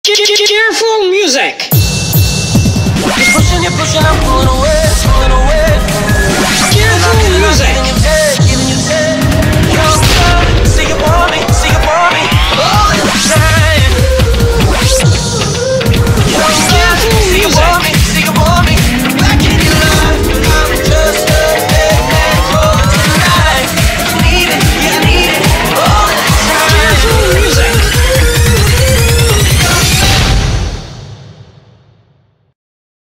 Cheerful music. You're pushing, I'm pulling away, pulling away.